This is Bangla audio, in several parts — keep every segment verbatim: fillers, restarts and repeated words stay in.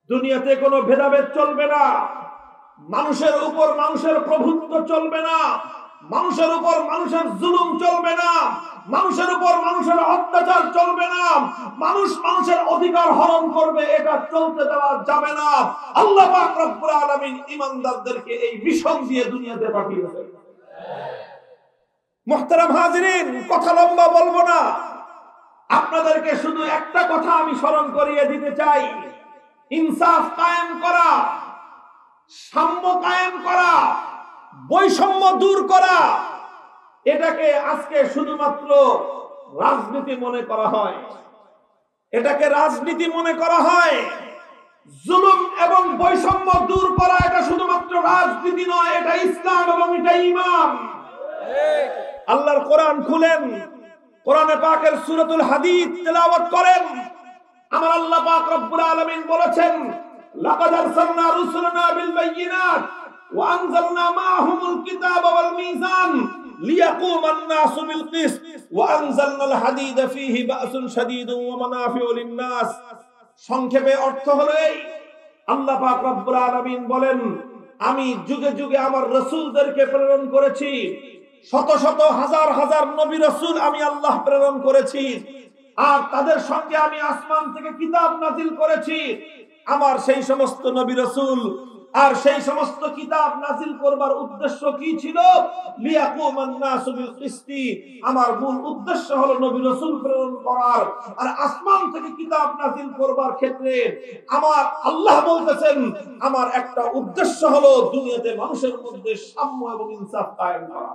দুনিয়াতে কোনো ভেদাভেদ চলবে না, মানুষের উপর মানুষের প্রভুত্ব চলবে না, মানুষের উপর মানুষের জুলুম চলবে না, মানুষের উপর মানুষের অত্যাচার চলবে না, মানুষ মানুষের অধিকার হরণ করবে, এটা চলতে দেওয়া যাবে না। আল্লাহ পাক রব্বুল আলামিন ঈমানদারদেরকে এই মিশন দিয়ে দুনিয়াতে পাঠিয়েছেন। মুহতারাম হাজিরিন, কথা লম্বা বলবো না, আপনাদেরকে শুধু একটা কথা আমি স্মরণ করিয়ে দিতে চাই। ইনসাফ কায়েম করা, সাম্য কায়েম করা, বৈষম্য দূর করা, এটাকে আজকে শুধুমাত্র রাজনীতি মনে করা হয়, এটাকে রাজনীতি মনে করা হয়। জুলুম এবং বৈষম্য দূর করা এটা শুধুমাত্র রাজনীতি নয়, এটা ইসলাম এবং এটা ঈমান। আল্লাহর কোরআন খুলেন, কোরআনে পাকের সূরাতুল হাদীদ তেলাওয়াত করেন। আমার আল্লাহ পাক রব্বুল আলামিন বলেছেন, লাকাদ আরসালনা রুসুলানা বিল বায়িনাত ওয়া আনজালনা মাআহুমুল কিতাবা ওয়াল মিজান লিয়াকুমান নাসু বিল কিসত ওয়া আনজালনাল হাদীদা ফীহি বা'সুন শাদীদুন ওয়া মানাফিউ লিন-নাস। সংক্ষেপে অর্থ হলো এই, আল্লাহ পাক রব্বুল আলামিন বলেন, আমি যুগে যুগে আমার রাসূলদেরকে প্রেরণ করেছি, শত শত হাজার হাজার নবী রাসূল আমি আল্লাহ প্রেরণ করেছি, আর তাদের সঙ্গে আমি আসমান থেকে কিতাব নাজিল করেছি। আমার সেই সমস্ত নবী রাসূল আর সেই সমস্ত কিতাব নাজিল করবার উদ্দেশ্য কি ছিল? লিয়াকুমান নাসু বিল কিসতি, আমার মূল উদ্দেশ্য হলো নবী রাসূল প্রেরণ করার। আর আসমান থেকে কিতাব নাজিল করবার ক্ষেত্রে আমার আল্লাহ বলতেছেন, আমার একটা উদ্দেশ্য হলো দুনিয়াতে মানুষের মধ্যে সাম্য এবং ইনসাফ কায়েম করা।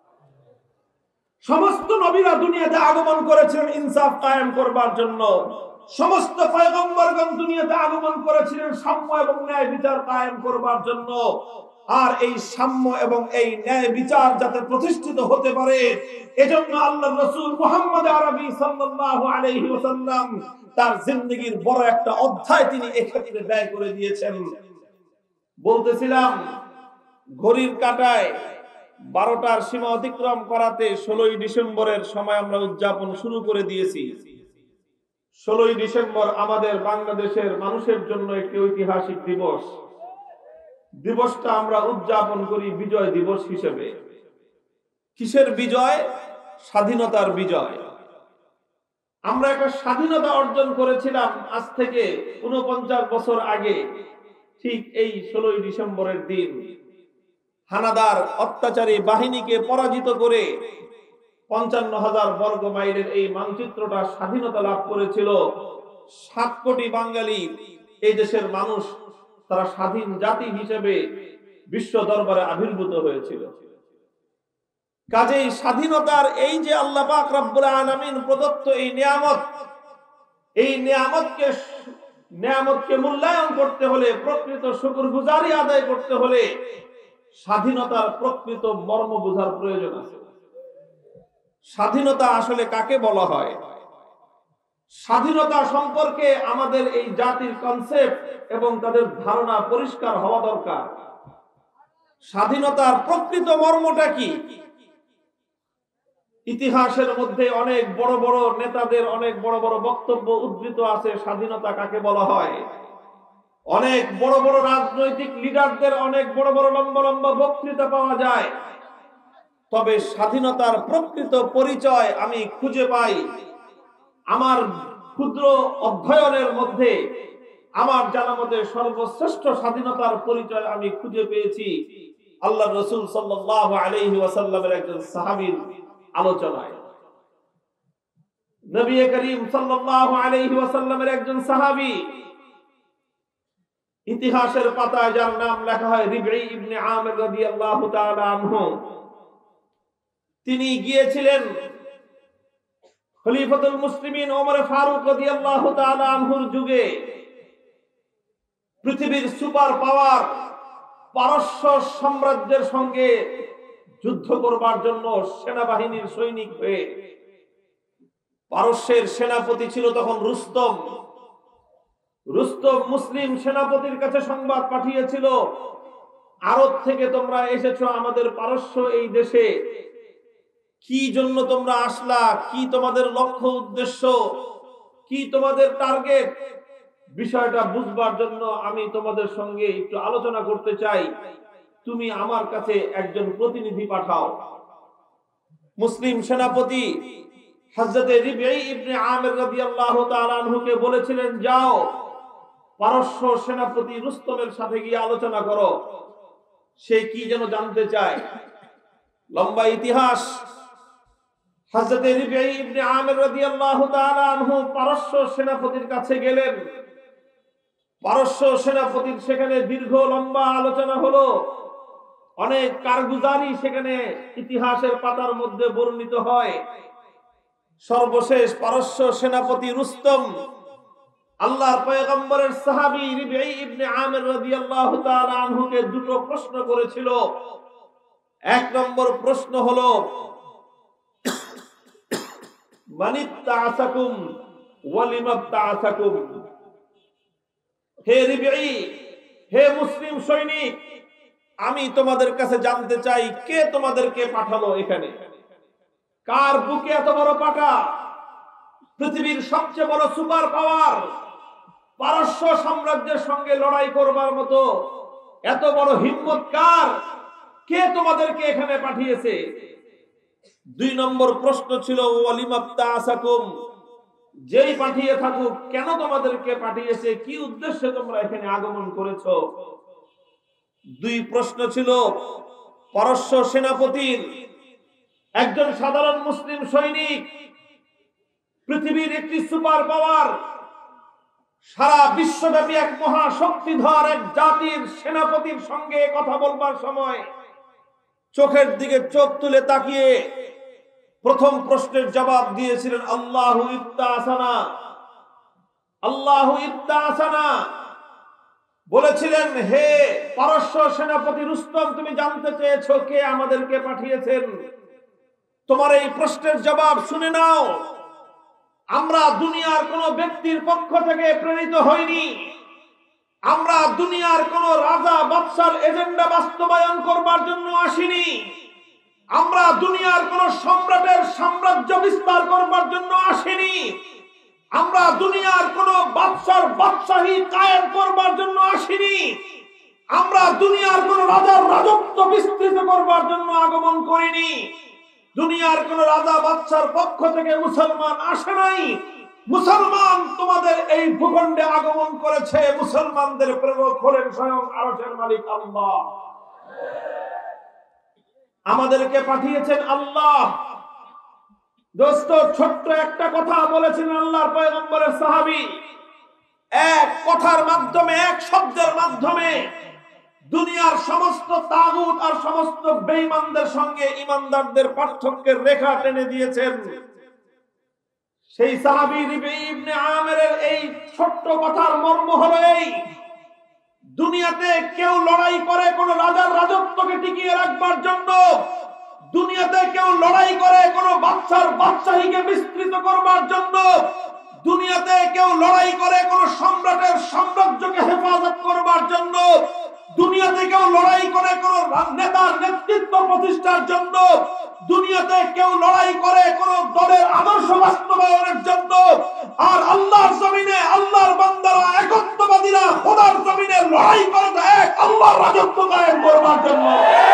সমস্ত নবীরা দুনিয়াতে আগমন করেছিলেন ইনসাফ কায়েম করবার জন্য, সমস্ত পয়গম্বরগণ দুনিয়াতে আগমন করেছিলেন সাম্য এবং ন্যায় বিচার কায়েম করবার জন্য। আর এই সাম্য এবং এই ন্যায় বিচার যাতে প্রতিষ্ঠিত হতে পারে, এজন্য আল্লাহর রাসূল মুহাম্মদ আরবি সাল্লাল্লাহু আলাইহি ওয়াসাল্লাম তার জিন্দেগীর বড় একটা অধ্যায় তিনি এই ক্ষেত্রে ব্যয় করে দিয়েছেন। বলতেছিলাম, ঘড়ির কাঁটায় বারোটার সীমা অতিক্রম করাতে ষোলোই ডিসেম্বরের সময় আমরা উদযাপন শুরু করে দিয়েছি। ষোলোই ডিসেম্বর আমাদের বাংলাদেশের মানুষের জন্য একটি ঐতিহাসিক দিবস। দিবসটা আমরা উদযাপন করি বিজয় দিবস হিসেবে। কিসের বিজয়? স্বাধীনতার বিজয়। আমরা একটা স্বাধীনতা অর্জন করেছিলাম আজ থেকে ঊনপঞ্চাশ বছর আগে, ঠিক এই ষোলোই ডিসেম্বরের দিন। হানাদার অত্যাচারী বাহিনীকে পরাজিত করে পঞ্চান্ন হাজার বর্গ মাইলের এই মানচিত্রটা স্বাধীনতা লাভ করেছিল। সাত কোটি বাঙালি এই দেশের মানুষ, তারা স্বাধীন জাতি হিসেবে বিশ্ব দরবারে আবির্ভূত হয়েছিল। কাজেই স্বাধীনতার এই যে আল্লাহ পাক রব্বুল আলামিন প্রদত্ত এই নিয়ামত, এই নিয়ামতকে নিয়ামতকে মূল্যায়ন করতে হলে, প্রকৃত শুকরগুজারি আদায় করতে হলে স্বাধীনতার প্রকৃত মর্ম বোঝার প্রয়োজন আছে। স্বাধীনতা আসলে কাকে বলা হয়? স্বাধীনতা সম্পর্কে আমাদের এই জাতির কনসেপ্ট এবং তাদের ধারণা পরিষ্কার হওয়া দরকার। স্বাধীনতার প্রকৃত মর্মটা কি? ইতিহাসের মধ্যে অনেক বড় বড় নেতাদের অনেক বড় বড় বক্তব্য উদ্ধৃত আছে স্বাধীনতা কাকে বলা হয়। অনেক বড় বড় রাজনৈতিক লিডারদের অনেক বড় বড় লম্বা লম্বা বক্তৃতা পাওয়া যায়। তবে স্বাধীনতার প্রকৃত পরিচয় আমি খুঁজে পাই আমার ক্ষুদ্র অধ্যয়নের মধ্যে। আমার জানা মতে সর্বশ্রেষ্ঠ স্বাধীনতার পরিচয় আমি খুঁজে পেয়েছি আল্লাহর রাসূল সাল্লাল্লাহু আলাইহি ওয়াসাল্লামের একজন সাহাবীর আলোচনায়। নবী করিম সাল্লাল্লাহু আলাইহি ওয়াসাল্লামের একজন সাহাবী, ইতিহাসের পাতায় যার নাম লেখা হয় রিবঈ ইবনে আমির রাদিয়াল্লাহু তাআলা আনহু, তিনি গিয়েছিলেন খলিফাতুল মুসলিমিন ওমর ফারুক রাদিয়াল্লাহু তাআলা আনহুর যুগে পৃথিবীর সুপার পাওয়ার পারস্য সাম্রাজ্যের সঙ্গে যুদ্ধ করবার জন্য সেনাবাহিনীর সৈনিক হয়ে। পারস্যের সেনাপতি ছিল তখন রুস্তম। রুস্তম মুসলিম সেনাপতির কাছে সংবাদ পাঠিয়েছিল, আরব থেকে তোমরা এসেছো আমাদের পারস্য এই দেশে, কি জন্য তোমরা আসলা, কি তোমাদের লক্ষ্য উদ্দেশ্য, কি তোমাদের টার্গেট? বিষয়টা বুঝবার জন্য আমি তোমাদের সঙ্গে একটু আলোচনা করতে চাই। তুমি আমার কাছে একজন প্রতিনিধি পাঠাও। মুসলিম সেনাপতি হযরত রিবঈ ইবনে আমির রাদিয়াল্লাহু তাআলা আনহুকে বলেছিলেন, যাও পারস্য সেনাপতি রুস্তমের সাথে গিয়ে আলোচনা করো, সে কি যেন জানতে চায়। লম্বা ইতিহাস। হযরত রিবঈ ইবনে আমির রাদিয়াল্লাহু তাআলা আনহু পারস্য সেনাপতির কাছে গেলেন। পারস্য সেনাপতির সেখানে দীর্ঘ লম্বা আলোচনা হলো। অনেক কারগুজারি সেখানে ইতিহাসের পাতার মধ্যে বর্ণিত হয়। সর্বশেষ পারস্য সেনাপতি রুস্তম আল্লাহর পয়গম্বরের সাহাবী রিবঈ ইবনে আমির রাদিয়াল্লাহু তাআলা আনহুকে দুটো প্রশ্ন করেছিল। এক নম্বর প্রশ্ন হলো, মানিত্তাআসাকুম ওয়া লিমাত্তাআসাকুম। হে রিবঈ, হে মুসলিম সৈনিক, আমি তোমাদের কাছে জানতে চাই কে তোমাদেরকে পাঠালো এখানে? কার বুকে এত বড় পাটা? পৃথিবীর সবচেয়ে বড় সুপার পাওয়ার পারস্য সাম্রাজ্যের সঙ্গে লড়াই করবার মতো এত বড় হিম্মত কার? কে তোমাদেরকে এখানে পাঠিয়েছে? দুই নম্বর প্রশ্ন ছিল, ওয়ালিমাত্তাআসাকুম, যেই পাঠিয়ে থাকুক কেন তোমাদেরকে পাঠিয়েছে, কি উদ্দেশ্যে তোমরা এখানে আগমন করেছো? দুই প্রশ্ন ছিল পারস্য সেনাপতির। একজন সাধারণ মুসলিম সৈনিক পৃথিবীর একটি সুপার পাওয়ার, সারা বিশ্বব্যাপী এক মহাশক্তিধর এক জাতির সেনাপতির সঙ্গে কথা বলবার সময় চোখের দিকে চোখ তুলে তাকিয়ে প্রথম প্রশ্নের জবাব দিয়েছিলেন, আল্লাহু ইবতাআসানা, আল্লাহু ইবতাআসানা। বলেছিলেন, হে পারস্য সেনাপতি রুস্তম, তুমি জানতে চেয়েছো কে আমাদেরকে পাঠিয়েছেন। তোমার এই প্রশ্নের জবাব শুনে নাও। আমরা দুনিয়ার কোন ব্যক্তির পক্ষ থেকে প্রেরিত হইনি। আমরা দুনিয়ার কোন রাজা বাদশার এজেন্ডা বাস্তবায়ন করবার জন্য আসিনি। আমরা দুনিয়ার কোন সম্রাটের সাম্রাজ্য বিস্তার করবার জন্য আসিনি। আমরা দুনিয়ার কোন বাদশার বাদশাহী কায়েম করবার জন্য আসিনি। আমরা দুনিয়ার কোন রাজার রাজত্ব বিস্তৃত করবার জন্য আগমন করিনি। দুনিয়ার কোন রাজা বাদশার পক্ষ থেকে মুসলমান আসে নাই। মুসলমান তোমাদের এই ভূখণ্ডে আগমন করেছে। মুসলমানদের প্রেরক হলেন স্বয়ং আরশের মালিক আল্লাহ। আমাদেরকে পাঠিয়েছেন আল্লাহ। দোস্ত, ছোট্ট একটা কথা বলেছেন আল্লাহর পয়গম্বরের সাহাবী। এক কথার মাধ্যমে, এক শব্দের মাধ্যমে দুনিয়ার সমস্ত তাগুত আর সমস্ত বেঈমানদের সঙ্গে ইমানদারদের পার্থক্যের রেখা টেনে দিয়েছেন। সেই সাহাবী রিবঈ ইবনে আমিরের এই ছোট্ট কথার মর্ম হলো এই, দুনিয়াতে কেউ লড়াই করে কোন রাজার রাজত্বকে টিকিয়ে রাখবার জন্য, দুনিয়াতে কেউ লড়াই করে কোন বাদশার বাদশাহীকে বিস্তৃত করবার জন্য, দুনিয়াতে কেউ লড়াই করে কোন সম্রাটের সাম্রাজ্যকে হেফাজত করবার জন্য, দুনিয়াতে কেউ লড়াই করে কোন নেতার নেতৃত্ব প্রতিষ্ঠার জন্য, দুনিয়াতে কেউ লড়াই করে কোন দলের আদর্শ বাস্তবায়নের জন্য। আর আল্লাহর জমিনে আল্লাহর বান্দারা, একত্ববাদীরা খোদার জমিনে লড়াই করে এক আল্লাহর রাজত্ব কায়েম করবার জন্য।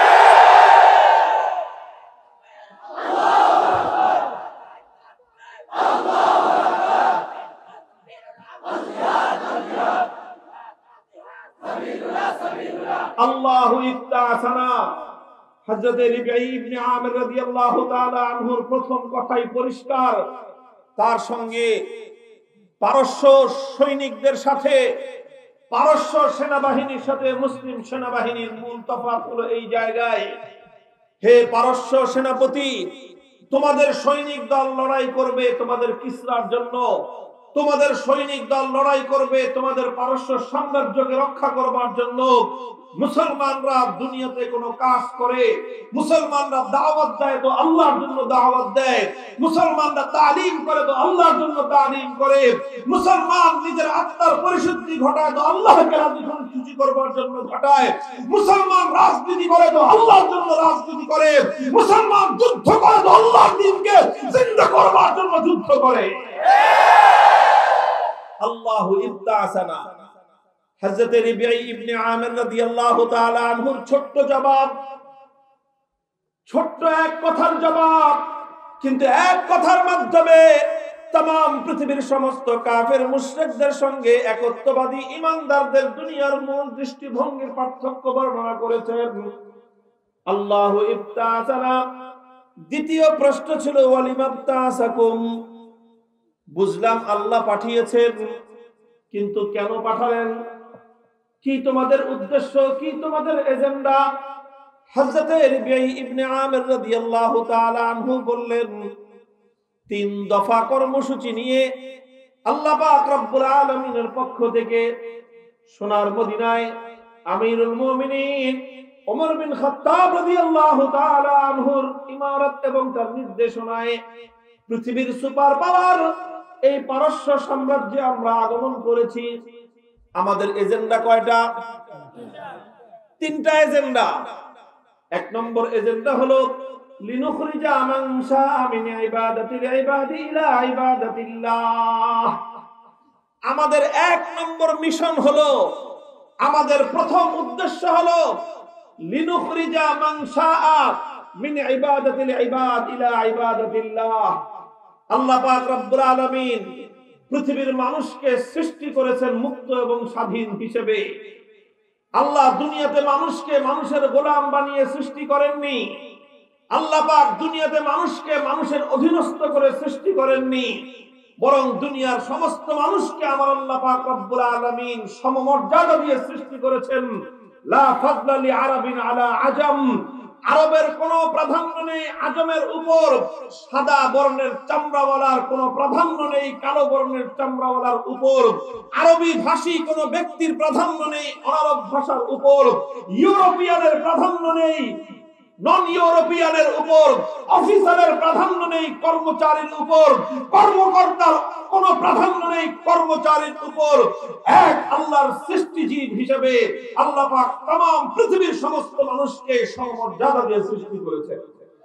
আল্লাহু ইবতাআসানা। হযরত রিবঈ ইবনে আমির রাদিয়াল্লাহু তাআলা আনহুর প্রথম কথাই পরিষ্কার। তার সঙ্গে পারস্য সৈনিকদের সাথে, পারস্য সেনাবাহিনীর সাথে মুসলিম সেনাবাহিনীর মূল তফাৎ হলো এই জায়গায়। হে পারস্য সেনাপতি, তোমাদের সৈনিক দল লড়াই করবে তোমাদের কিসরার জন্য, তোমাদের সৈনিক দল লড়াই করবে তোমাদের পারস্য সাম্রাজ্যকে রক্ষা করবার জন্য। মুসলমানরা দুনিয়াতে কোনো কাজ করে, মুসলমানরা দাওয়াত দেয় তো আল্লাহর জন্য দাওয়াত দেয়, মুসলমানরা তালিম করে তো আল্লাহর জন্য তালিম করে, মুসলমান নিজের আত্মার পরিশুদ্ধি ঘটায় তো আল্লাহকে রাজি খুশি করবার জন্য ঘটায়, মুসলমান রাজনীতি করে তো আল্লাহর জন্য রাজনীতি করে, মুসলমান যুদ্ধ করে তো আল্লাহর দ্বীনকে জিন্দা করবার জন্য যুদ্ধ করে। আল্লাহু ইবতাসানা। হযরত রিবিঈ ইবনে আমির রাদিয়াল্লাহু তাআলা আনহুর ছোট্ট জবাব, ছোট্ট এক কথার জবাব, কিন্তু এক কথার মাধ্যমে तमाम পৃথিবীর সমস্ত কাফের মুশরিকদের সঙ্গে একত্ববাদী ঈমানদারদের দুনিয়ার মূল দৃষ্টিভঙ্গির পার্থক্য বর্ণনা করেছেন। আল্লাহু ইবতাসানা। দ্বিতীয় প্রশ্ন ছিল ওয়ালিমাবতাসাকুম। বুঝলাম আল্লাহ পাঠিয়েছেন, কিন্তু কেন পাঠালেন? কি তোমাদের উদ্দেশ্য, কি তোমাদের এজেন্ডা? হযরত রিবিঈ ইবনে আমির রাদিয়াল্লাহু তাআলা আনহু বললেন, তিন দফা কর্মসূচি নিয়ে আল্লাহ পাক রব্বুল আলামিনের পক্ষ থেকে সোনার মদিনায় আমিরুল মুমিনিন ওমর বিন খাত্তাব রাদিয়াল্লাহু তাআলা আনহুর ইমারত এবং তার নির্দেশনায় পৃথিবীর সুপার পাওয়ার এই পারস্য সাম্রাজ্যে আমরা আগমন করেছি। আমাদের এজেন্ডা কয়টা? তিনটা এজেন্ডা। এক নম্বর এজেন্ডা হলো লিনুখরিজা মান শাআ মিন ইবাদাতিল ইবাদি ইলা ইবাদাতিল্লাহ। আমাদের এক নম্বর মিশন হলো, আমাদের প্রথম উদ্দেশ্য হলো লিনুখরিজা মান শাআ মিন ইবাদাতিল ইবাদ ইলা ইবাদাতিল্লাহ। আল্লাহ পাক রব্বুল আলামিন পৃথিবীর মানুষকে সৃষ্টি করেছেন মুক্ত এবং স্বাধীন হিসেবে। আল্লাহ দুনিয়াতে মানুষকে মানুষের গোলাম বানিয়ে সৃষ্টি করেননি। আল্লাহ পাক দুনিয়াতে মানুষকে মানুষের অধীনস্থ করে সৃষ্টি করেননি, বরং দুনিয়ার সমস্ত মানুষকে আমার আল্লাহ পাক রব্বুল আলামিন সমমর্যাদা দিয়ে সৃষ্টি করেছেন। লা ফাদলা লি আরাবিন আলা আজম। আরবের কোনো প্রাধান্য নেই আজমের উপর, সাদা বর্ণের চামড়াওয়ালার কোনো প্রাধান্য নেই কালো বর্ণের চামড়াওয়ালার উপর, আরবি ভাষী কোনো ব্যক্তির প্রাধান্য নেই অনারব ভাষার উপর, ইউরোপিয়ানের প্রাধান্য নেই নন ইউরোপিয়ানের উপর, অফিসারের প্রাধান্য নেই কর্মচারীর উপর, কর্মকর্তার কোনো প্রাধান্য নেই কর্মচারীর উপর। এক আল্লাহর সৃষ্টিজীব হিসেবে আল্লাহ পাক तमाम পৃথিবীর সমস্ত মানুষকে সমমর্যাদা দিয়ে সৃষ্টি করেছেন।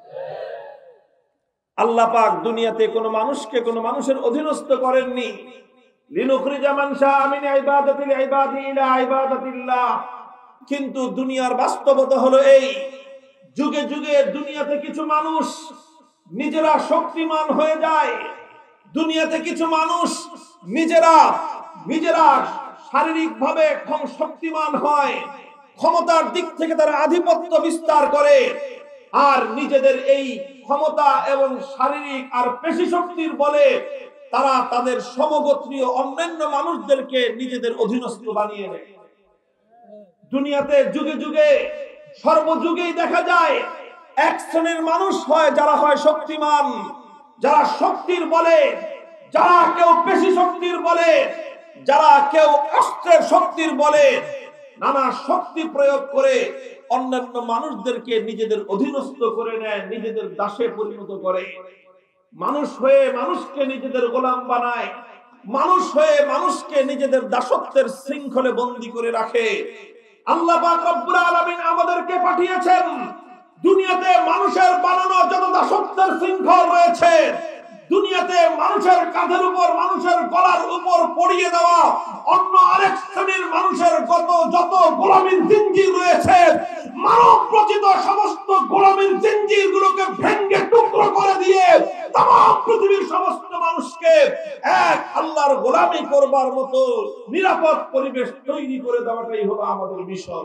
আল্লাহ পাক দুনিয়াতে কোনো মানুষকে কোনো মানুষের অধীনস্থ করেননি। লিনুখরিজা মান শাআ মিন ইবাদাতিল ইবাদি ইলা ইবাদাতিল্লাহ। কিন্তু দুনিয়ার বাস্তবতা হলো এই, যুগে যুগে দুনিয়াতে কিছু মানুষ নিজেরা শক্তিমান হয়ে যায়, দুনিয়াতে কিছু মানুষ নিজেরা নিজেরা শারীরিকভাবে শক্তিমান হয়, ক্ষমতার দিক থেকে তারা আধিপত্য বিস্তার করে, আর নিজেদের এই ক্ষমতা এবং শারীরিক আর পেশি শক্তির বলে তারা তাদের সমগোত্রীয় অন্যান্য মানুষদেরকে নিজেদের অধীনস্থ বানিয়ে নেয়। দুনিয়াতে যুগে যুগে সর্বযুগেই দেখা যায় এক শ্রেণীর মানুষ হয় যারা হয় শক্তিমান, যারা শক্তির বলে, যারা কেউ পেশি শক্তির বলে, যারা কেউ অস্ত্রের শক্তির বলে, নানা শক্তি প্রয়োগ করে অন্যান্য মানুষদেরকে নিজেদের অধীনস্থ করে নেয়, নিজেদের দাসে পরিণত করে। মানুষ হয়ে মানুষকে নিজেদের গোলাম বানায়, মানুষ হয়ে মানুষকে নিজেদের দাসত্বের শৃঙ্খলে বন্দী করে রাখে। আল্লাহ পাক রব্বুল আলামিন আমাদেরকে পাঠিয়েছেন দুনিয়াতে মানুষের বানানো যত দাসত্বের শৃঙ্খল রয়েছে, দুনিয়াতে মানুষের কাঁধের উপর মানুষের গলার উপর পড়িয়ে দেওয়া অন্য আরেক শ্রেণীর মানুষের কত যত গোলামীর জিঞ্জির রয়েছে, মানব রচিত সমস্ত গোলামীর জিঞ্জির গুলোকে ভেঙে টুকরো করে দিয়ে तमाम পৃথিবীর সমস্ত মানুষকে এক আল্লাহর গোলামি করবার মতো নিরাপদ পরিবেশ তৈরি করে দেওয়াটাই হলো আমাদের মিশন।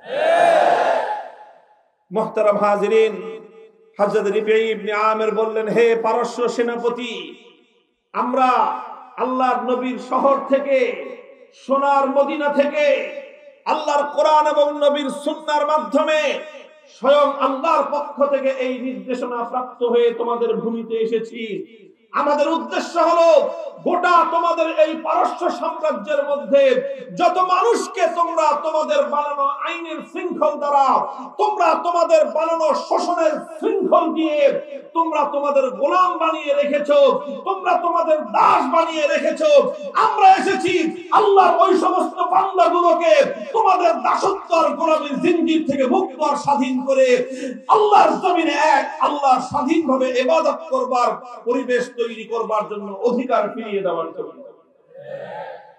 মুহতারাম হাজিরিন, হযরত রিবিঈ ইবনে আমির বললেন, হে পারস্য সেনাপতি, আমরা আল্লাহর নবীর শহর থেকে, সোনার মদিনা থেকে, আল্লাহর কোরআন এবং নবীর সুন্নাহর মাধ্যমে স্বয়ং আল্লাহর পক্ষ থেকে এই নির্দেশনা প্রাপ্ত হয়ে তোমাদের ভূমিতে এসেছি। আমাদের উদ্দেশ্য হলো গোটা তোমাদের এই পারস্য সাম্রাজ্যের মধ্যে যত মানুষকে তোমরা তোমাদের বানানো আইনের শৃঙ্খল দ্বারা, তোমরা তোমাদের বানানো শোষণের শৃঙ্খল দিয়ে তোমরা তোমাদের গোলাম বানিয়ে রেখেছো, তোমরা তোমাদের দাস বানিয়ে রেখেছো, আমরা এসেছি আল্লাহর ওই সমস্ত বান্দাগুলোকে তোমাদের দাসত্ব আর গোলামীর জিঞ্জির থেকে মুক্ত আর স্বাধীন করে আল্লাহর জমিনে এক আল্লাহর স্বাধীনভাবে ইবাদত করবার পরিবেশ তৈরি করবার জন্য, অধিকার ফিরিয়ে দেওয়ার জন্য।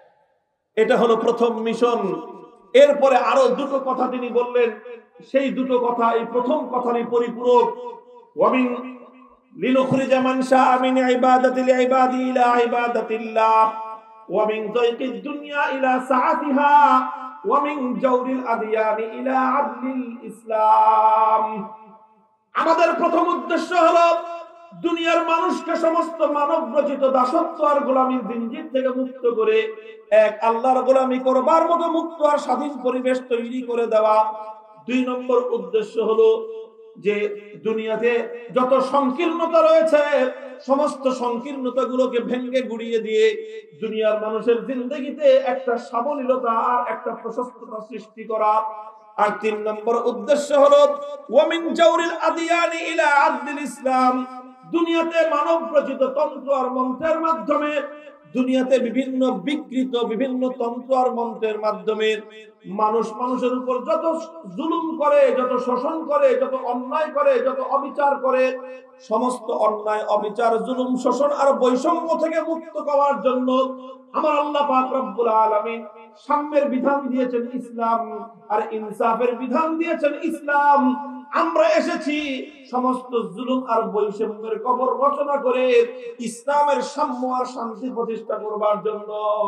এটা হলো প্রথম মিশন। এরপরে আরো দুটো কথা তিনি বললেন, সেই দুটো কথা এই প্রথম কথারই পরিপূরক। ওয়ামিন লিনুখরিজা মান শাআ মিন ইবাদাতিল ইবাদি ইলা ইবাদাতিল্লাহ ওয়া মিন দাইকিদ দুনিয়া ইলা সাআতিহা ওয়া মিন জাওরিল আদিয়ানি ইলা আদলিল ইসলাম। আমাদের প্রথম উদ্দেশ্য হলো দুনিয়ার মানুষকে সমস্ত মানব রচিত দাসত্ব আর গোলামীর জিনজির থেকে মুক্ত করে এক আল্লাহর গোলামি করবার মতো মুক্ত আর স্বাধীন পরিবেশ তৈরি করে দেওয়া। দুই নম্বর উদ্দেশ্য হলো যে দুনিয়াতে যত সংকীর্ণতা রয়েছে সমস্ত সংকীর্ণতা গুলোকে ভেঙে গুড়িয়ে দিয়ে দুনিয়ার মানুষের জিন্দেগিতে একটা সাবলীলতা আর একটা প্রশস্ততা সৃষ্টি করা। আর তিন নম্বর উদ্দেশ্য হলো ওয়ামিন জাওরিল আদিয়ানি ইলা আদলিল ইসলাম। দুনিয়াতে মানব রচিত তন্ত্র আর মন্ত্রের মাধ্যমে দুনিয়াতে বিভিন্ন বিকৃত বিভিন্ন তন্ত্র আর মন্ত্রের মাধ্যমে মানুষ মানুষের উপর যত জুলুম করে, যত শোষণ করে, যত অন্যায় করে, যত অবিচার করে, সমস্ত অন্যায় অবিচার জুলুম শোষণ আর বৈষম্য থেকে মুক্ত হওয়ার জন্য আমার আল্লাহ পাক রব্বুল আলামিন সাম্যের বিধান দিয়েছেন ইসলাম, আর ইনসাফের বিধান দিয়েছেন ইসলাম। আমরা এসেছি সমস্ত জুলুম আর বৈষম্যের কবর রচনা করে ইসলামের সাম্য আর শান্তি প্রতিষ্ঠা করবার জন্য।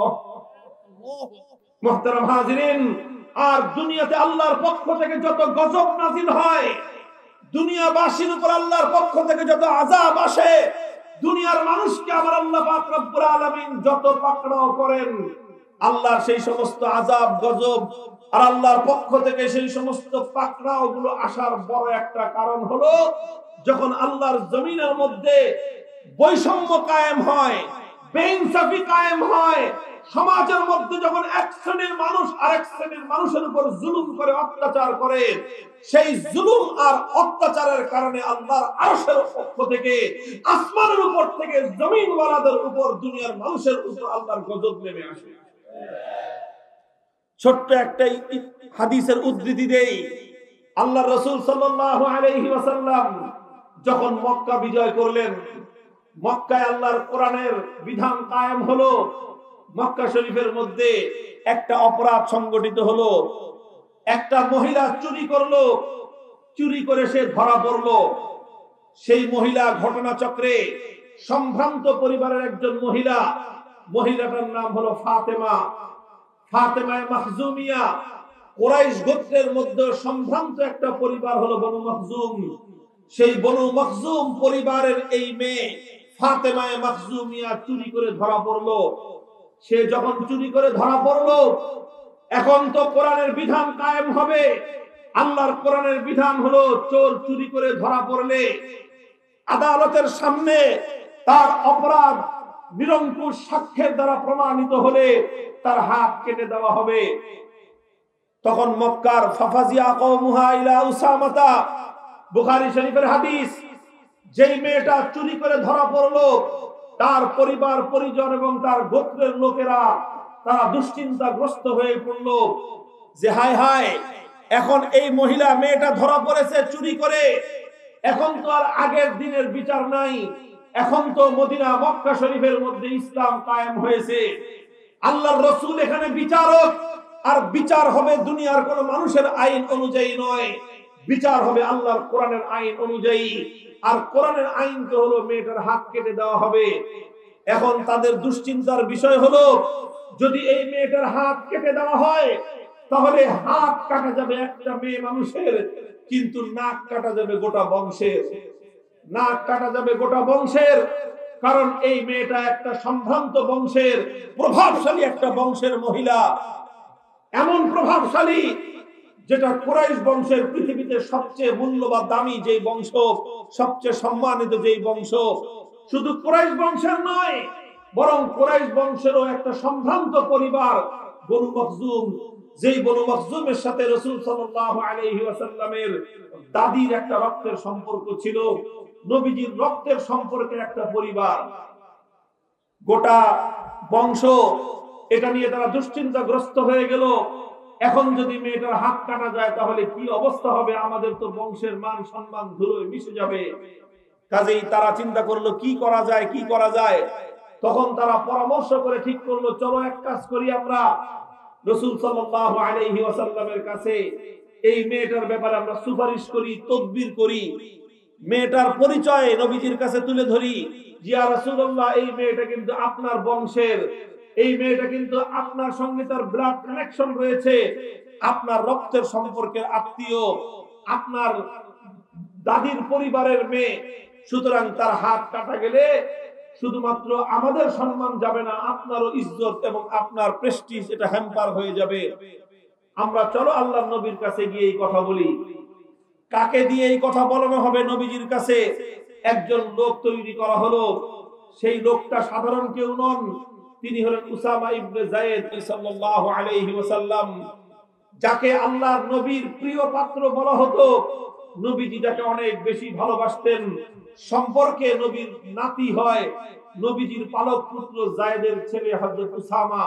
মুহতারাম হাজিরিন, আর দুনিয়াতে আল্লাহর পক্ষ থেকে যত গজব নাজিল হয়, দুনিয়াবাসীর উপর আল্লাহর পক্ষ থেকে যত আযাব আসে, দুনিয়ার মানুষকে আমার আল্লাহ পাক রব্বুল আলামিন যত পাকড়াও করেন, আল্লাহর সেই সমস্ত আযাব গজব আর আল্লাহর পক্ষ থেকে সেই সমস্ত পাকড়াও গুলো আসার বড় একটা কারণ হলো যখন আল্লাহর জমিনের মধ্যে বৈষম্য কায়েম হয়, বেইনসাফি কায়েম হয়, সমাজের মধ্যে যখন এক শ্রেণীর মানুষ আরেক শ্রেণীর মানুষের উপর জুলুম করে অত্যাচার করে, সেই জুলুম আর অত্যাচারের কারণে আল্লাহর আরশের পক্ষ থেকে আসমানের উপর থেকে জমিনওয়ালাদের উপর দুনিয়ার মানুষের উপর আল্লাহর গজব নেমে আসে। ছোট্ট একটা হাদিসের উদ্ধৃতি দেই। আল্লাহর রাসূল সাল্লাল্লাহু আলাইহি ওয়াসাল্লাম যখন মক্কা বিজয় করলেন, মক্কায় আল্লাহর কোরআনের বিধান কায়েম হলো, মক্কা শরীফের মধ্যে একটা অপরাধ সংগঠিত হলো। একটা মহিলা চুরি করলো, চুরি করে সে ধরা পড়লো। সেই মহিলা ঘটনাচক্রে সম্ভ্রান্ত পরিবারের একজন মহিলা, মহিলাটার নাম হলো ফাতেমা, ফাতেমায়ে মাখজুমিয়া। কুরাইশ গোত্রের মধ্যে সম্ভ্রান্ত একটা পরিবার হলো বনু মাখজুম। সেই বনু মাখজুম পরিবারের এই মেয়ে ফাতেমায়ে মাখজুমিয়া চুরি করে ধরা পড়লো। সে যখন চুরি করে ধরা পড়লো, এখন তো কোরআনের বিধান কায়েম হবে। আল্লাহর কোরআনের বিধান হলো চোর চুরি করে ধরা পড়লে আদালতের সামনে তার অপরাধ নিরঙ্কুশ সাক্ষ্যের দ্বারা প্রমাণিত হলে তার হাত কেটে দেওয়া হবে। তখন মক্কার ফাফাজিয়া কওমুহা ইলা উসামাতা, বুখারী শরীফের হাদিস, যেই মেয়েটা চুরি করে ধরা পড়লো তার পরিবার পরিজন এবং তার গোত্রের লোকেরা তারা দুশ্চিন্তাগ্রস্ত হয়ে পড়ল যে হায় হায়, এখন এই মহিলা মেয়েটা ধরা পড়েছে চুরি করে, এখন তো আর আগের দিনের বিচার নাই, এখন তো মদিনা মক্কা শরীফের মধ্যে ইসলাম কায়েম হয়েছে, আল্লাহর রাসূল এখানে বিচারক, আর বিচার হবে দুনিয়ার কোন মানুষের আইন অনুযায়ী নয়, বিচার হবে আল্লাহর কোরআনের আইন অনুযায়ী। আর কোরআনের আইন তো হলো মেয়েটার হাত কেটে দেওয়া হবে। এখন তাদের দুশ্চিন্তার বিষয় হলো যদি এই মেয়েটার হাত কেটে দেওয়া হয় তাহলে হাত কাটা যাবে একটা মেয়ে মানুষের, কিন্তু নাক কাটা যাবে গোটা বংশের, নাক কাটা যাবে গোটা বংশের। কারণ এই মেয়েটা একটা সম্ভ্রান্ত বংশের, প্রভাবশালী একটা বংশের মহিলা, এমন প্রভাবশালী যেটা কুরাইশ বংশের পৃথিবীতে সবচেয়ে মূল্যবান দামি যেই বংশ, সবচেয়ে সম্মানিত যেই বংশ, শুধু কুরাইশ বংশের নয় বরং কুরাইশ বংশেরও একটা সম্ভ্রান্ত পরিবার বনু মাখজুম, যেই বনু মাখজুমের সাথে রাসূল সাল্লাল্লাহু আলাইহি ওয়াসাল্লামের দাদির একটা রক্তের সম্পর্ক ছিল, নবীজির রক্তের সম্পর্কের একটা পরিবার, গোটা বংশ, এটা নিয়ে তারা দুশ্চিন্তাগ্রস্ত হয়ে গেল। এখন যদি মেয়েটার হাত কাটা যায় তাহলে কি অবস্থা হবে, আমাদের তো বংশের মান সম্মান ধুলোয় মিশে যাবে। কাজেই তারা চিন্তা করলো কি করা যায় কি করা যায়। তখন তারা পরামর্শ করে ঠিক করলো, চলো এক কাজ করি, আমরা রাসূল সাল্লাল্লাহু আলাইহি ওয়াসাল্লামের কাছে এই মেয়েটার ব্যাপারে আমরা সুপারিশ করি, তদবির করি, মেয়েটার পরিচয় নবীজির কাছে তুলে ধরি। ইয়া রাসূলুল্লাহ, এই মেয়েটা কিন্তু আপনার বংশের, এই মেয়েটা কিন্তু আপনার সঙ্গে তার ব্লাড কানেকশন রয়েছে, আপনার রক্তের সম্পর্কের আত্মীয়, আপনার দাদির পরিবারের মেয়ে, সুতরাং তার হাত কাটা গেলে শুধুমাত্র আমাদের সম্মান যাবে না, আপনারও ইজ্জত এবং আপনার প্রেস্টিজ এটা হ্যাম্পার হয়ে যাবে। আমরা চলো আল্লাহর নবীর কাছে গিয়ে এই কথা বলি। কাকে দিয়ে এই কথা বলানো হবে? নবীজির কাছে একজন লোক তৈরি করা হলো। সেই লোকটা সাধারণ কেউ নন, তিনি হলেন উসামা ইবনে যায়েদ সাল্লাল্লাহু আলাইহি ওয়াসাল্লাম, যাকে আল্লাহর নবীর প্রিয় পাত্র বলা হতো। নবীজি যাকে অনেক বেশি ভালোবাসতেন। সম্পর্কে নবীর নাতি হয় নবীজির পালক পুত্র যায়েদের ছেলে হযরত উসামা।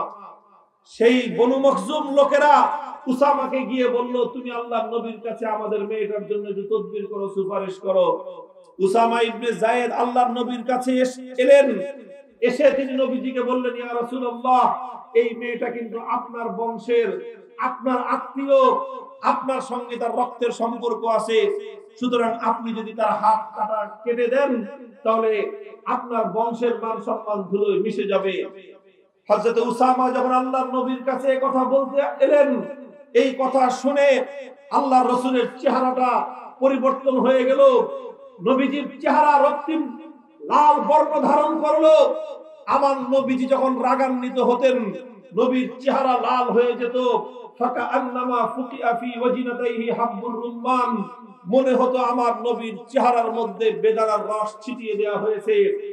সেই বনু মখজুম লোকেরা উসামাকে গিয়ে বলল, তুমি আল্লাহর নবীর কাছে আমাদের মেয়েটার জন্য একটু তদবির করো, সুপারিশ করো। উসামা ইবনে যায়েদ আল্লাহর নবীর কাছে এলেন। এসে তিনি নবীজিকে বললেন, ইয়া রাসূলুল্লাহ, এই মেয়েটা কিন্তু আপনার বংশের, আপনার আত্মীয়, আপনার সঙ্গে তার রক্তের সম্পর্ক আছে, সুতরাং আপনি যদি তার হাত কাটা কেটে দেন তাহলে আপনার বংশের মান সম্মান ধুলোয় মিশে যাবে। হযরত উসামা যখন আল্লাহর নবীর কাছে এই কথা বলতে এলেন, এই কথা শুনে আল্লাহর রাসূলের চেহারাটা পরিবর্তন হয়ে গেল। নবীজির চেহারা রক্তিম লাল বর্ণ ধারণ করলো। আমার নবীজি যখন রাগান্বিত হতেন, নবীর চেহারা লাল হয়ে যেত। ফাকান্নামা ফুকিয়া ফি ওয়াজিনাতাইহি হাব্বুর রুম্মান, মনে হতো আমার নবীর চেহারার মধ্যে বেদানার রস ছিটিয়ে দেওয়া হয়েছে।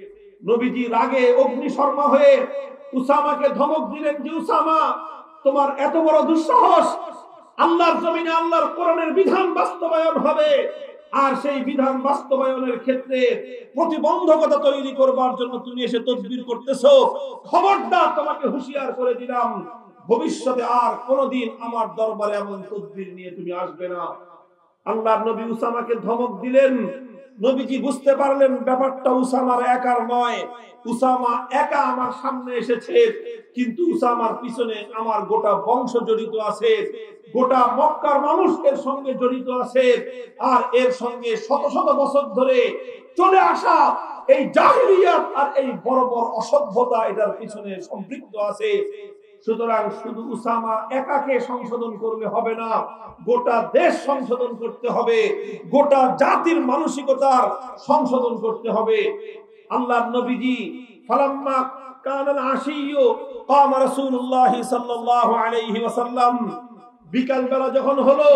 নবীজি রাগে অগ্নিশর্মা হয়ে উসামাকে ধমক দিলেন যে, উসামা, তোমার এত বড় দুঃসাহস! আল্লাহর জমিনে আল্লাহর কোরআনের বিধান বাস্তবায়ন হবে, আর সেই বিধান বাস্তবায়নের ক্ষেত্রে প্রতিবন্ধকতা তৈরি করবার জন্য তুমি এসে তদবির করতেছো। খবরদার, তোমাকে হুঁশিয়ার করে দিলাম, ভবিষ্যতে আর কোনোদিন আমার দরবারে এমন তদবির নিয়ে তুমি আসবে না। আল্লাহর নবী উসামাকে ধমক দিলেন। নবীজি বুঝতে পারলেন ব্যাপারটা উসামার একার নয়। উসামা একা আমার সামনে এসেছে, কিন্তু উসামার পিছনে আমার গোটা বংশ জড়িত আছে, গোটা মক্কার মানুষ এর সঙ্গে জড়িত আছে, আর এর সঙ্গে শত শত বছর ধরে চলে আসা এই জাহিলিয়াত আর এই বড় বড় অসভ্যতা এটার পিছনে সম্পৃক্ত আছে। সুতরাং শুধু উসামা একাকে সংশোধন করলে হবে না, গোটা দেশ সংশোধন করতে হবে, গোটা জাতির মানসিকতার সংশোধন করতে হবে। আল্লাহর নবীজি ফালাম্মা কানাল আশিয়্যু কামা রাসূলুল্লাহ সাল্লাল্লাহু আলাইহি ওয়াসাল্লাম, বিকাল বেলা যখন হলো,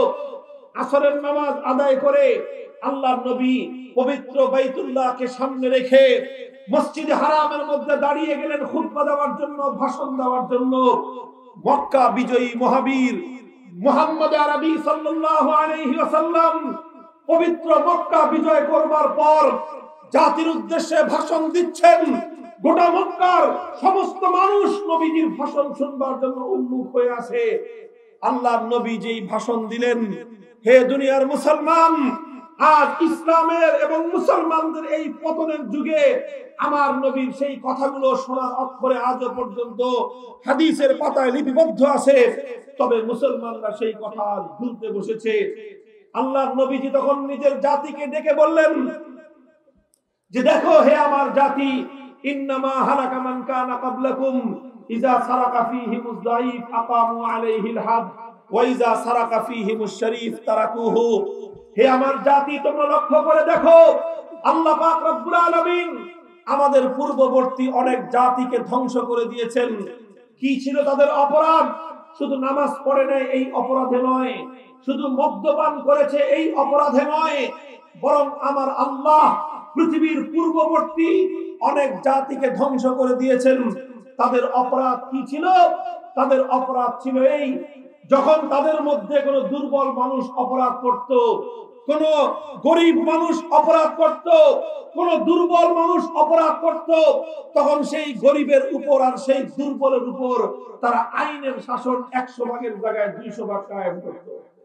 আসরের নামাজ আদায় করে আল্লাহর নবী পবিত্র বাইতুল্লাহকে সামনে রেখে মসজিদে হারামের মধ্যে দাঁড়িয়ে গেলেন খুতবা দেওয়ার জন্য, ভাষণ দেওয়ার জন্য। মক্কা বিজয়ী মহাবীর মুহাম্মদ আরবি সাল্লাল্লাহু আলাইহি ওয়াসাল্লাম পবিত্র মক্কা বিজয় করবার পর জাতির উদ্দেশ্যে ভাষণ দিচ্ছেন। গোটা মক্কার সমস্ত মানুষ নবীজির ভাষণ শুনবার জন্য উন্মুখ হয়ে আছে। আল্লাহর নবী যেই ভাষণ দিলেন, হে দুনিয়ার মুসলমান, আজ ইসলামের এবং মুসলমানদের এই পতনের যুগে আমার নবীর সেই কথাগুলো শোনার অক্ষরে আজও পর্যন্ত হাদিসের পাতায় লিপিবদ্ধ আছে, তবে মুসলমানরা সেই কথা ভুলতে বসেছে। আল্লাহর নবীজি তখন নিজের জাতিকে ডেকে বললেন যে, দেখো হে আমার জাতি, ইন্নামা হালাকা মান কানা ক্বাবলাকুম ইযা সারাকা ফীহিমুজ যায়ীফ আকামু আলাইহিল হাদ ওয়া ইযা সারাকা ফীহিমুশ শরীফ তারাকুহু। হে আমার জাতি, তোমরা লক্ষ্য করে দেখো, আল্লাহ পাক রব্বুল আলামিন আমাদের পূর্ববর্তী অনেক জাতিকে ধ্বংস করে দিয়েছেন। কি ছিল তাদের অপরাধ? শুধু নামাজ পড়ে নাই এই অপরাধে নয়, শুধু মদ্যপান করেছে এই অপরাধে নয়, বরং আমার আল্লাহ পৃথিবীর পূর্ববর্তী অনেক জাতিকে ধ্বংস করে দিয়েছেন। তাদের অপরাধ কি ছিল? তাদের অপরাধ ছিল এই, যখন তাদের মধ্যে কোনো দুর্বল মানুষ অপরাধ করত, কোন গরিব মানুষ অপরাধ করত, কোন দুর্বল মানুষ অপরাধ করত, তখন সেই গরিবের উপর আর সেই দুর্বলের উপর তারা আইনের শাসন একশো ভাগের জায়গায় দুইশো ভাগ কায়েম করত।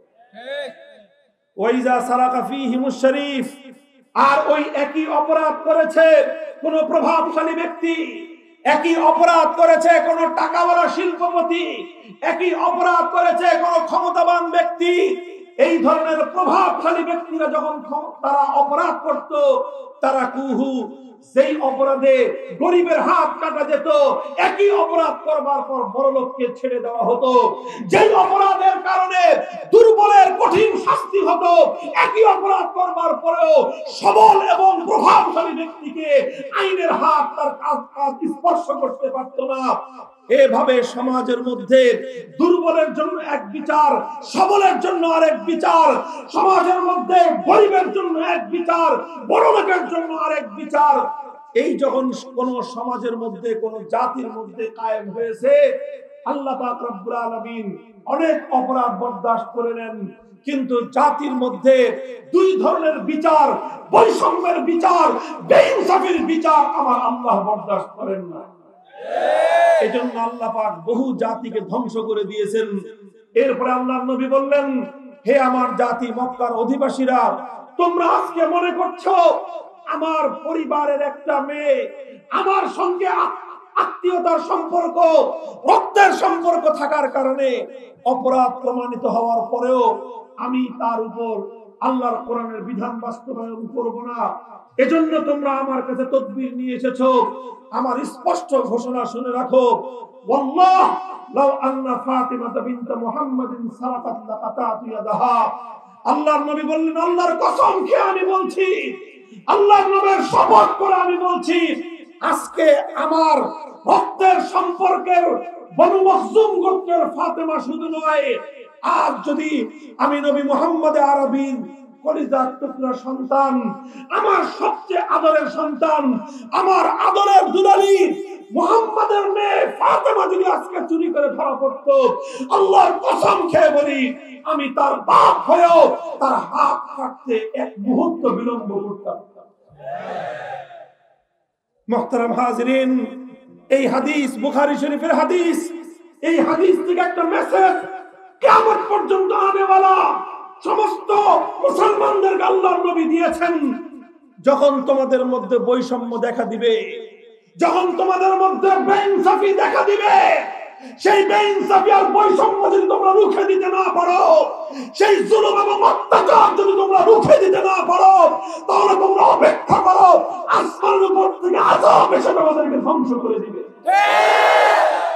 ওয়াইজা সারাকা ফীহিমুশ শরীফ, আর ওই একই অপরাধ করেছে কোন প্রভাবশালী ব্যক্তি, একই অপরাধ করেছে কোন টাকাওয়ালা শিল্পপতি, একই অপরাধ করেছে কোন ক্ষমতাবান ব্যক্তি। এই ধরনের প্রভাবশালী ব্যক্তিরা যখন তারা অপরাধ করত, তারা কুহু যেই অপরাধে গরিবের হাত কাটা যেত, একই অপরাধ করবার পর বড়লোককে ছেড়ে দেওয়া হতো। যেই অপরাধের কারণে দুর্বলের কঠিন শাস্তি হতো, একই অপরাধ করবার পরেও সবল এবং প্রভাবশালী ব্যক্তিকে আইনের হাত তার কাজ কাজ স্পর্শ করতে পারত না। এভাবে সমাজের মধ্যে দুর্বলের জন্য এক বিচার, সবলের জন্য আরেক বিচার, সমাজের মধ্যে গরিবের জন্য এক বিচার, বড়লোকের জন্য আরেক বিচার। এই যখন কোন সমাজের মধ্যে কোন জাতির মধ্যে কায়েম হয়েছে, আল্লাহ পাক রব্বুল আলামিন অনেক অপরাধ বরদাস্ত করে নেন, কিন্তু জাতির মধ্যে দুই ধরনের বিচার, বৈষম্যের বিচার, বেইনসাফির বিচার আমার আল্লাহ বরদাস্ত করেন না। এজন্য আল্লাহ পাক বহু জাতিকে ধ্বংস করে দিয়েছেন। এরপরে আল্লাহর নবী বললেন, হে আমার জাতি মক্কার অধিবাসীরা, তোমরা আজকে মনে করছো আমার পরিবারের একটা মেয়ে আমার সঙ্গে আত্মীয়তার সম্পর্ক, রক্তের সম্পর্ক থাকার কারণে অপরাধ প্রমাণিত হওয়ার পরেও আমি তার উপর আল্লাহর কোরআনের বিধান বাস্তবায়ন করব না। এজন্য তোমরা আমার কাছে তদবির নিয়ে এসেছো। আমার স্পষ্ট ঘোষণা শুনে রাখো, ওয়াল্লাহ লাউ আন্না ফাতিমা বিনত মুহাম্মাদিন সারাকাত লাকাতাতু ইয়াদাহা। আল্লাহর নবী বললেন, আল্লাহর কসম খেয়ে আমি বলছি, আল্লাহর নবীর শপথ করে আমি বলছি, আজকে আমার রক্তের সম্পর্কের বনু মখজুম গোত্রের ফাতেমা শুধু নয়, আজ যদি আমি নবী মুহাম্মদ আরবীর কলিজার টুকরা সন্তান, আমার সবচেয়ে আদরের সন্তান, আমার আদরের দুলালী মুহাম্মাদের মেয়ে ফাতেমা যদি আজকে চুরি করে ধরা পড়তো, আল্লাহর কসম খেয়ে বলি আমি তার বাপ হয়েও তার হাত কাটতে এক মুহূর্ত বিলম্ব করতাম। মুহতারাম হাজিরিন, এই হাদিস বুখারী শরীফের হাদিস। এই হাদিস থেকে একটা মেসেজ কিয়ামত পর্যন্ত আনেওয়ালা সমস্ত মুসলমানদেরকে আল্লাহর নবী দিয়েছেন। যখন তোমাদের মধ্যে বৈষম্য দেখা দিবে, যখন তোমাদের মধ্যে বেইনসাফি দেখা দিবে, সেই বেইনসাফি আর বৈষম্য যদি তোমরা রুখে দিতে না পারো, সেই জুলুম এবং অত্যাচার যদি তোমরা রুখে দিতে না পারো, তাহলে তোমরা অপেক্ষা করো, আসমানের উপর থেকে আযাব এসে তোমাদেরকে ধ্বংস করে দিবে।